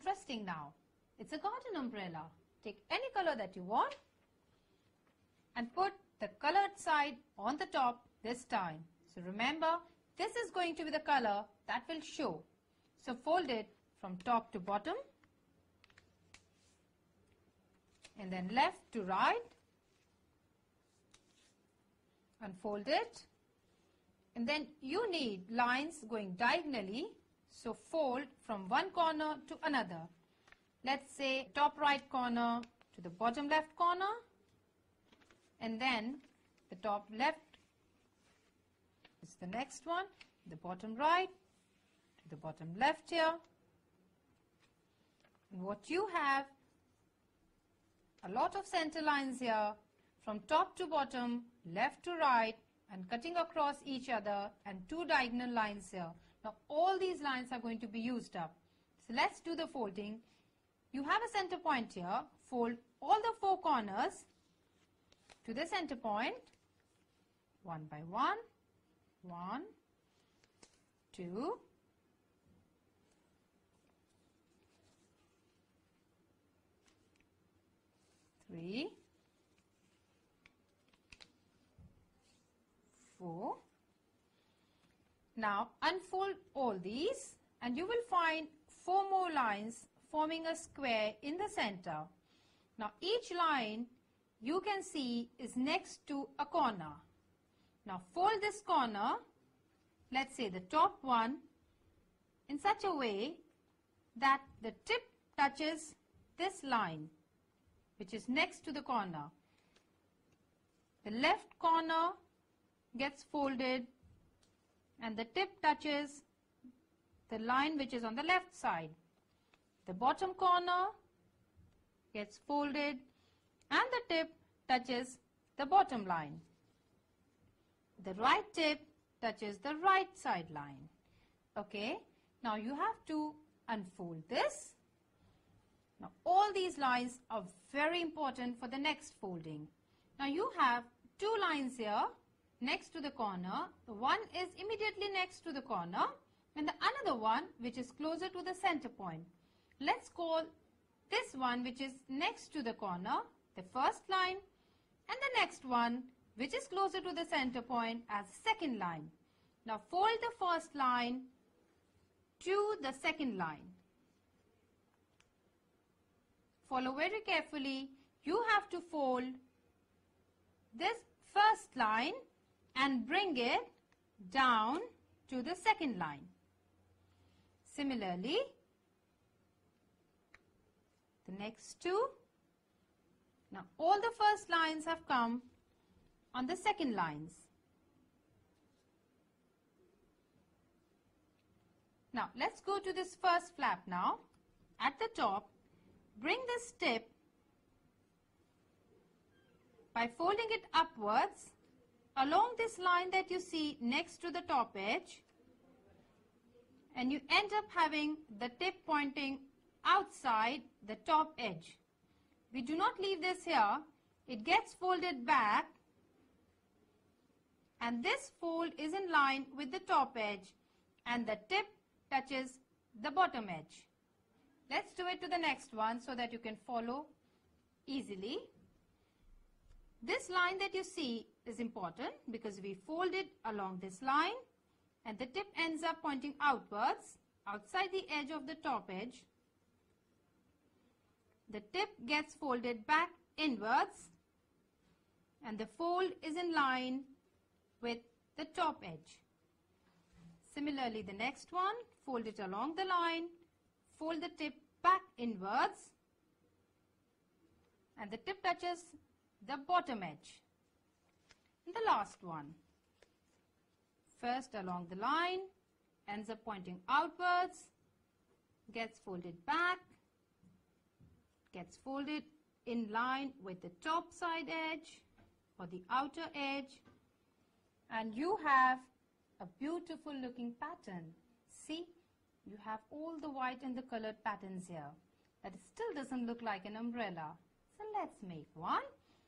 interesting now. It's a garden umbrella. Take any color that you want and put the colored side on the top this time. So remember, this is going to be the color that will show. So fold it from top to bottom and then left to right. Unfold it. And then you need lines going diagonally. So fold from one corner to another. Let's say top right corner to the bottom left corner. And then the top left is the next one. The bottom right to the bottom left here. And what you have, a lot of center lines here from top to bottom, left to right, and cutting across each other, and two diagonal lines here. Now all these lines are going to be used up. So let's do the folding. You have a center point here. Fold all the four corners to the center point, one by one. 1, 2, 3, 4. Now unfold all these and you will find 4 more lines forming a square in the center. Now each line you can see is next to a corner. Now fold this corner, let's say the top one, in such a way that the tip touches this line which is next to the corner. The left corner gets folded and the tip touches the line which is on the left side. The bottom corner gets folded and the tip touches the bottom line. The right tip touches the right side line. Okay, now you have to unfold this. Now all these lines are very important for the next folding. Now you have 2 lines here next to the corner. The one is immediately next to the corner and the another one which is closer to the center point. Let's call this one which is next to the corner the first line and the next one which is closer to the center point as the second line. Now fold the first line to the second line. Follow very carefully. You have to fold this first line and bring it down to the second line. Similarly, the next 2. Now all the first lines have come on the second lines. Now let's go to this first flap now. At the top, bring this tip by folding it upwards along this line that you see next to the top edge, and you end up having the tip pointing outside the top edge. We do not leave this here. It gets folded back and this fold is in line with the top edge and the tip touches the bottom edge. Let's do it to the next one so that you can follow easily. This line that you see is important because we fold it along this line and the tip ends up pointing outwards, outside the edge of the top edge. The tip gets folded back inwards and the fold is in line with the top edge. Similarly, the next one, fold it along the line, fold the tip back inwards and the tip touches the bottom edge. And the last one, first along the line, ends up pointing outwards, gets folded back, gets folded in line with the top side edge or the outer edge, and you have a beautiful looking pattern. See, you have all the white and the colored patterns here. That still doesn't look like an umbrella. So let's make one.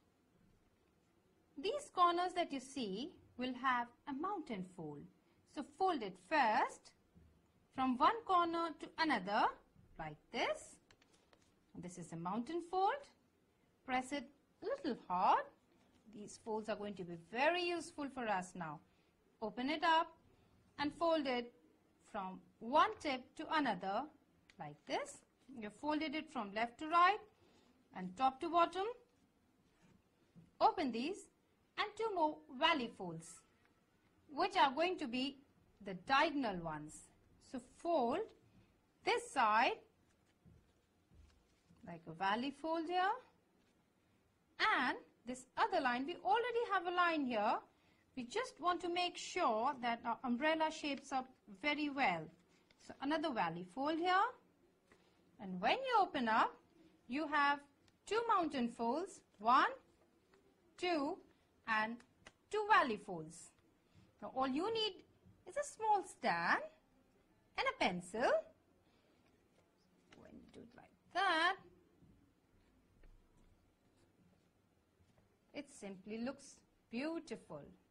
These corners that you see will have a mountain fold. So fold it first from one corner to another like this. This is a mountain fold. Press it a little hard. These folds are going to be very useful for us now. Open it up and fold it from one tip to another like this. You folded it from left to right and top to bottom. Open these and two more valley folds, which are going to be the diagonal ones. So fold this side like a valley fold here, and this other line, we already have a line here. We just want to make sure that our umbrella shapes up very well. So another valley fold here, and when you open up, you have two mountain folds, 1, 2 and 2 valley folds. Now all you need is a small stand and a pencil. When you do it like that, it simply looks beautiful.